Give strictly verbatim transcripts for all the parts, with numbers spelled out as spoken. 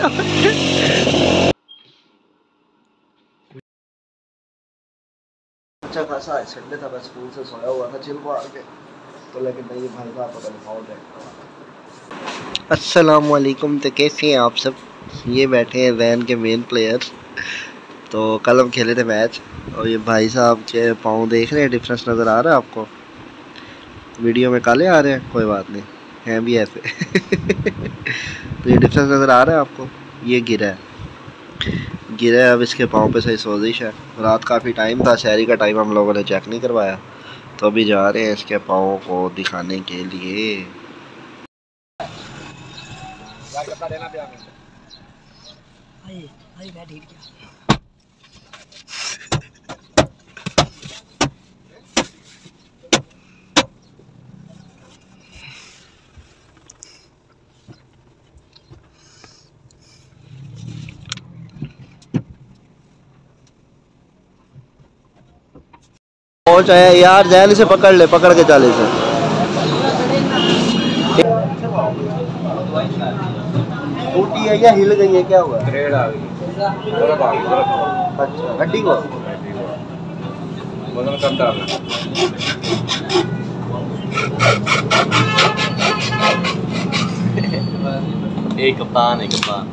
अच्छा खासा आज संडे था, मैं स्कूल से सोया हुआ था चिल मार के, तो लेकिन नहीं भाई साहब पता नहीं फाउल है। अस्सलाम वालेकुम, तो कैसे हैं आप सब? ये बैठे हैं वैन के मेन प्लेयर्स। तो कल हम खेले थे मैच और ये भाई साहब के पाँव देख रहे हैं, डिफरेंस नज़र आ रहा है आपको? वीडियो में काले आ रहे हैं, कोई बात नहीं, हैं भी ऐसे। तो ये डिफरेंस नज़र आ रहा है आपको? ये गिरा है, गिरा है। अब इसके पाँव पे सही सोजिश है। रात काफ़ी टाइम था, शहरी का टाइम हम लोगों ने चेक नहीं करवाया, तो अभी जा रहे हैं इसके पाँव को दिखाने के लिए। पहुंच आया यार, जैन से पकड़ ले, पकड़ के चाले से। टूटी है या हिल गई है, क्या हुआ? ग्रेड आ गई। अच्छा, हड्डी को वजन कम डालना। एक कप्तान, एक कप्तान।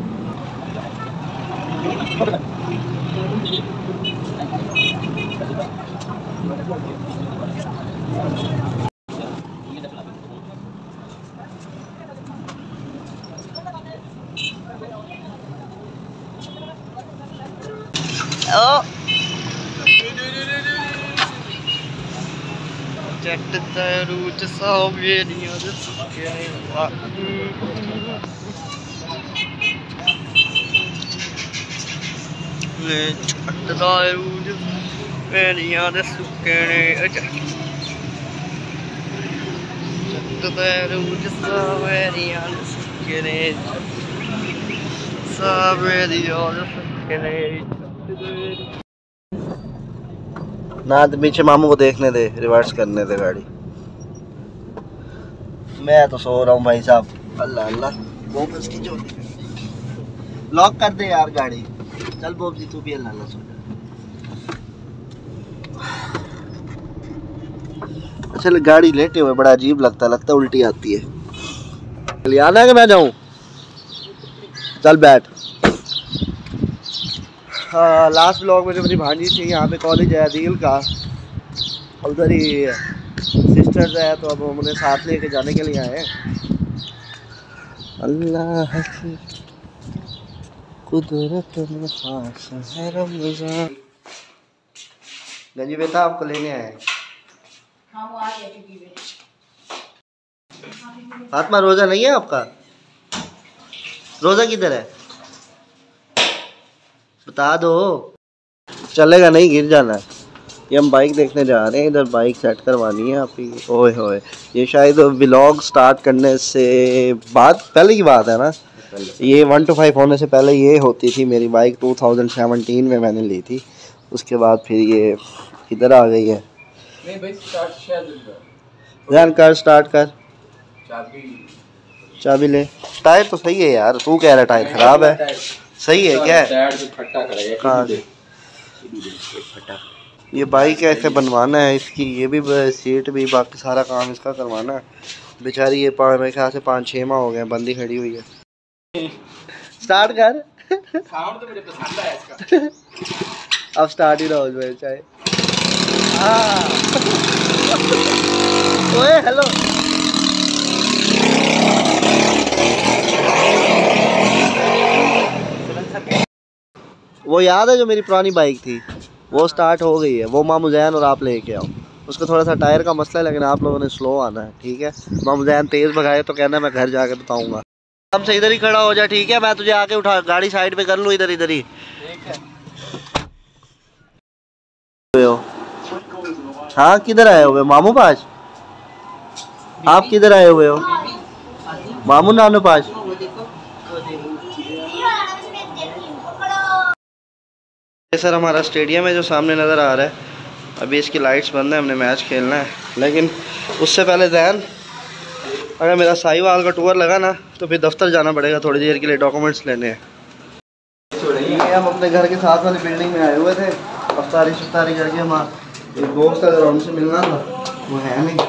Oh. Check the route to solve it. You just getting what? Let's check the route. Ready on the sukere. Check the route. So ready on the sukere. So ready on the sukere. ना तो पीछे मामू को देखने दे, reverse करने दे गाड़ी। मैं तो सो रहा हूँ भाई साहब। अल्लाह अल्लाह, बोब्स की चोटी लॉक कर दे यार गाड़ी। चल बोब्स जी तू भी अल्लाह अल्लाह सो जा। चल गाड़ी लेटे हुए बड़ा अजीब लगता लगता उल्टी आती है। चल आना है कि मैं जाऊँ? चल बैठ। हाँ, लास्ट ब्लॉग में जो मेरी भांजी थी, यहाँ पे कॉलेज है अदील का, उधर ही सिस्टर्स है, तो अब हम उन्हें साथ लेके जाने के लिए आए हैं। अल्लाह की कुदरत में खास है रमज़ान। गंजी बेटा आपको लेने आए हैं। फातिमा रोज़ा नहीं है आपका? रोज़ा किधर है बता दो। चलेगा नहीं, गिर जाना है। ये हम बाइक देखने जा रहे हैं, इधर बाइक सेट करवानी है आपकी। ओए होए, ये शायद व्लॉग स्टार्ट करने से बाद पहले की बात है ना? ये वन टू फाइव होने से पहले ये होती थी मेरी बाइक। टू थाउजेंड सेवनटीन में मैंने ली थी, उसके बाद फिर ये इधर आ गई है। नहीं भाई, स्टार्ट ध्यान कर, स्टार्ट कर। चाबी चाबी ले। टायर तो सही है यार, तू कह रहा टायर खराब है, सही है क्या? कहाँ से? ये बाइक ऐसे बनवाना है इसकी, ये भी सीट भी, बाकी सारा काम इसका करवाना है। बेचारी ये मेरे ख्याल से पाँच छः माह हो गए बंदी खड़ी हुई है। स्टार्ट कर। साउंड तो मुझे पसंद है इसका। अब स्टार्ट ही ना हो जाए चाहे। ओए हेलो, वो याद है जो मेरी पुरानी बाइक थी, वो स्टार्ट हो गई है। वो मामू जैन और आप लेके आओ। उसको थोड़ा सा टायर का मसला है, लेकिन आप लोगों ने स्लो आना है, ठीक है? मामू जैन तेज़ भगाए तो कहना मैं घर जाके बताऊंगा। हमसे इधर ही खड़ा हो जा, ठीक है? मैं तुझे आके उठा गाड़ी साइड पे कर लूँ, इधर इधर ही, ठीक है? हाँ, किधर आए हुए मामू पास? आप किधर आए हुए हो? मामू नानू पास। सर हमारा स्टेडियम है जो सामने नज़र आ रहा है। अभी इसकी लाइट्स बंद है, हमने मैच खेलना है, लेकिन उससे पहले जैन अगर मेरा साहिवाल का टूर लगा ना तो फिर दफ्तर जाना पड़ेगा थोड़ी देर के लिए, डॉक्यूमेंट्स लेने हैं। ये हम अपने घर के साथ वाली बिल्डिंग में आए हुए थे, अफ्तारी शफ्तारी करके। हम एक दोस्त अगर हमसे मिलना था वो है नहीं,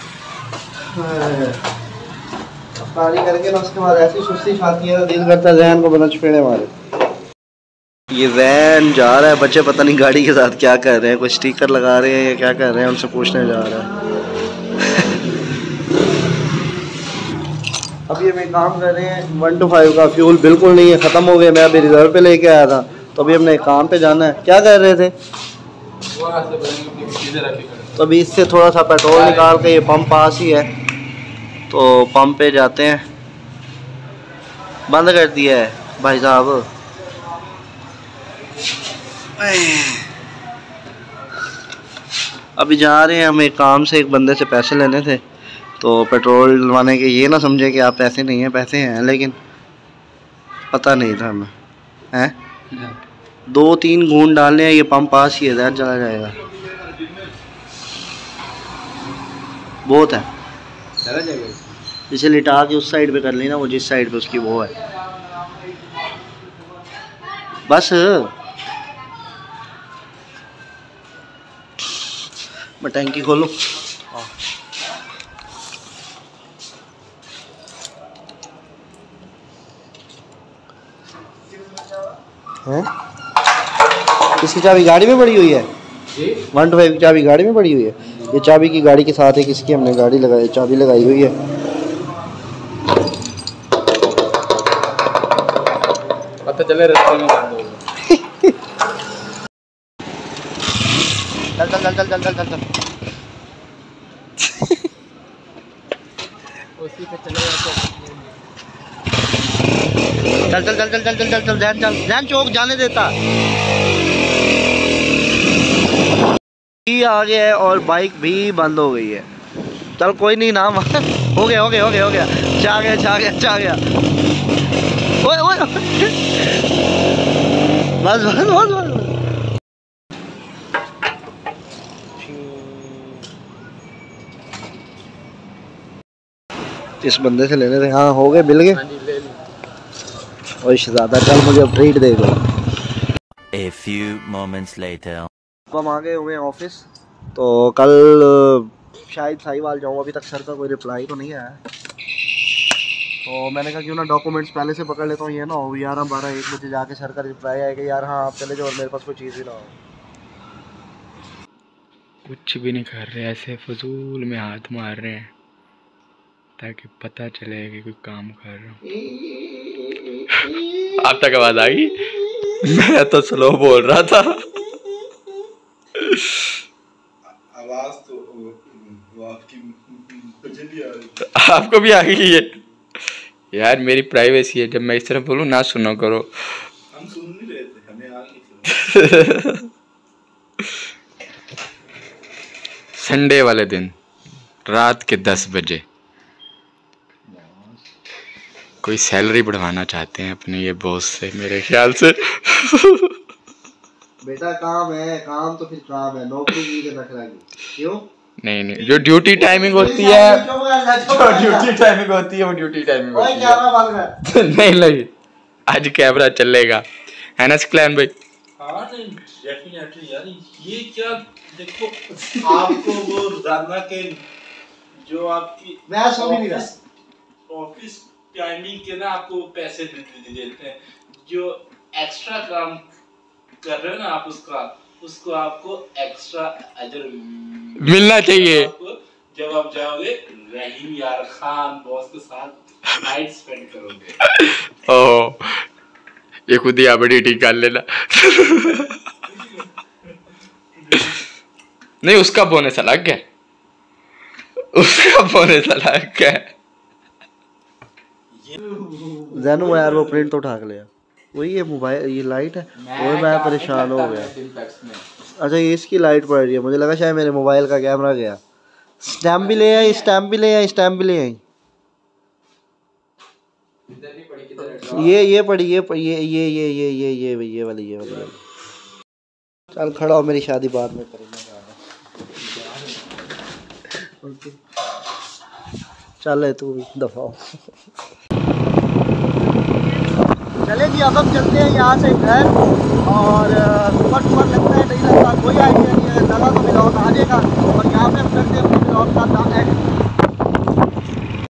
अफ्तारी करके ना उसके बाद ऐसी सुस्ती खाती है, दिल करता है जहन को बना चपेड़े मारे। ये वैन जा रहा है, बच्चे पता नहीं गाड़ी के साथ क्या कर रहे हैं, कोई स्टिकर लगा रहे हैं या क्या कर रहे हैं, उनसे पूछने जा रहा है। अभी हम एक काम कर रहे हैं, वन टू फाइव का फ्यूल बिल्कुल नहीं है, ख़त्म हो गया। मैं अभी रिजर्व पे लेके आया था, तो अभी हमने एक काम पे जाना है। क्या कर रहे थे? तो अभी इससे थोड़ा सा पेट्रोल निकाल के, ये पंप पास ही है तो पंप पे जाते हैं। बंद कर दिया है भाई साहब। अभी जा रहे हैं हम एक काम से, एक बंदे से पैसे लेने थे, तो पेट्रोल डलवाने के। ये ना समझे कि आप पैसे नहीं हैं, पैसे हैं, लेकिन पता नहीं था हमें। हैं दो तीन घूंट डालने हैं, ये पंप पास ही है, जहर चला जाएगा। बहुत है, चला जाएगा। इसे लिटा के उस साइड पे कर लेना, वो जिस साइड पे उसकी वो है। बस मैं टैंकी खोलूं। हैं इसकी चाबी गाड़ी में पड़ी हुई है, वन टू फाइव की चाबी गाड़ी में पड़ी हुई है। ये चाबी की गाड़ी के साथ है, किसकी हमने गाड़ी लगाई, चाबी लगाई हुई है। पता चले रास्ते में बंद हो गया। चल चल चल चल चल चल चल चल उसी पे चले जाते। चल चल चल चल चल चल चल चल जैन चल जैन चौक जाने देता ही आ गया है और बाइक भी बंद हो गई है। चल कोई नहीं ना, हो गया हो गया हो गया हो गया जा गया जा गया जा गया। ओए ओए बस बस बस बस इस बंदे से लेने थे। हाँ हो गए, मिल गए। और शहजादा चल मुझे अब ट्रीट दे दो। A few moments later. हम आ गए हुए हैं ऑफिस, तो कल शायद साहिवाल जाऊँ। अभी तक सर का कोई रिप्लाई तो नहीं आया, तो मैंने कहा क्यों ना डॉक्यूमेंट्स पहले से पकड़ लेता हूँ। ये ना हो ग्यारह बारह एक बजे जाके सर का रिप्लाई आएगा, यार हाँ आप चले जाओ और मेरे पास कोई चीज़ ही ना हो। कुछ भी नहीं कर रहे, ऐसे फजूल में हाथ मार रहे हैं ताकि पता चले कि कोई काम कर रहा हूँ। आप तक आवाज आई? मैं तो स्लो बोल रहा था। आवाज तो वो आपकी मुझे भी आ रही। आपको भी आ गई है यार, मेरी प्राइवेसी है, जब मैं इस तरह बोलूँ ना सुनो करो। हम सुन नहीं रहे थे, हमें आ गई थी। संडे वाले दिन रात के दस बजे कोई सैलरी बढ़वाना चाहते हैं अपने ये बॉस से, मेरे ख्याल से। बेटा काम है, काम तो फिर काम है, नौकरी की के रख रही क्यों? नहीं नहीं, जो ड्यूटी टाइमिंग होती है, जो ड्यूटी टाइमिंग होती है वो ड्यूटी टाइमिंग होती है। नहीं नहीं, आज कैमरा चलेगा, है ना स्क्लैन भाई? हाँ नहीं डेफिनेटली यार, ये क्या देखो आपको वो रोजाना के जो आपकी मैं समझ नहीं रहा ऑफिस टाइमिंग के ना आपको पैसे देते हैं, जो एक्स्ट्रा काम कर रहे हो ना आप, उसका उसको आपको एक्स्ट्रा अजर मिलना चाहिए। जब आप जाओगे रहीम यार खान बॉस के साथ नाइट स्पेंड करोगे। ओह ये खुद ही आप एडिटिंग कर लेना। नहीं उसका बोनस अलग है, उसका बोनस अलग है। जैनू यार वो प्रिंट तो उठा के लिया, वही है मोबाइल, ये लाइट है और मैं परेशान हो गया। अच्छा ये इसकी लाइट पड़ रही है, मुझे लगा शायद मेरे मोबाइल का कैमरा गया। स्टैम्प भी ले आई, स्टैम्प भी ले आई, स्टैम्प भी ले आई। ये ये पड़ी, ये पड़ी, ये ये ये ये ये ये ये वाली ये वाली। चल खड़ा हो, मेरी शादी बाद में करेंगे। चल तू भी दफा हो। चले जी अब हम चलते हैं यहाँ से घर और